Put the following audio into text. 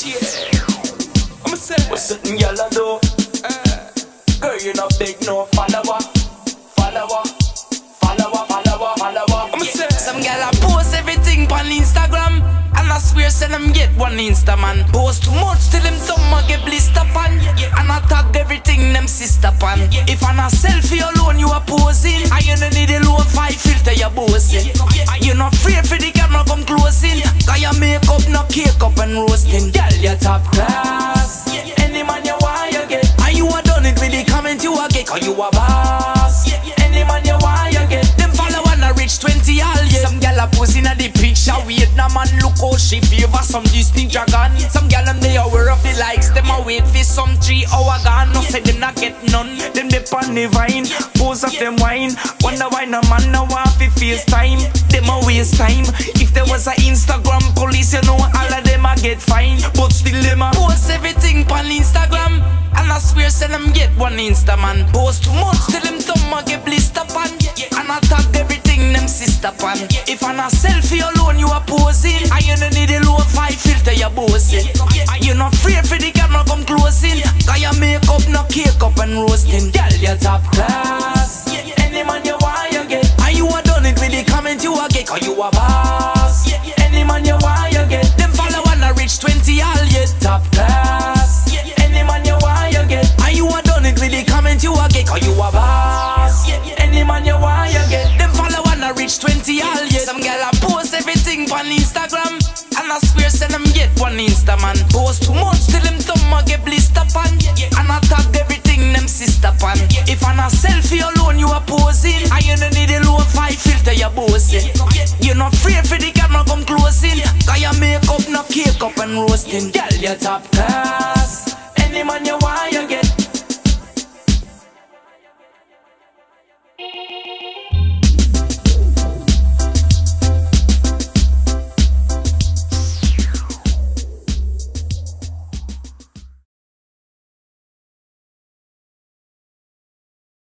I'ma say what's certain y'all do. Girl, you not big no follower. I'ma say some gal a post everything on Instagram, and I swear say them get one Insta man. Post too much till them thumb a get blister pan, and I tag everything them sister pan. If I'm a selfie alone you a posing, and you don't need a low 5 filter you boasting. You not afraid for the camera come closing, cause your makeup no cake up and roasting. Girl you top class, any man you want you get, and you a done it with the comment you a get, cause you a boss. Any man you want you get, them follow and a reach 20 all yeah. Some gal a posing at the picture, Vietnam man look how she favor some Disney dragon. Some gal them they aware of the likes, them a wait for some 3 hour gone. No say them not get none, them they on the vine, pose of them wine. Wonder why no man no want fi FaceTime, them a waste time. If there was a Instagram police you know all of them a get fined, but still them a post everything on Instagram, and I swear say them get one Insta man. Post too much till them thumb a get blister pan, and I tag everything them sister pan. If I'm a selfie alone you a posing, and you don't need a low 5 filter you boasting. And you not afraid for the camera come closing, cause your makeup no cake up and roasting. Girl you top class, any man you want you get, and you a done it with the comment you a get, cause you a boss. Any man you want you get, them follow and a reach 20 all yet. Top class, any man you want you get, and you a done it with the comment you a get, cause you a boss. Any man you want you get, them follow and a reach 20 all yet. Some girl a post everything on Instagram, and I swear say them get one Insta man. Post too much till them thumb a get blister pan, and I tag everything them sister pan. If I'm a selfie alone you a posing, and you don't need a low 5 filter you boasting. You not afraid for the camera come closing, cause your makeup no cake up and roasting. Girl you top class, any man you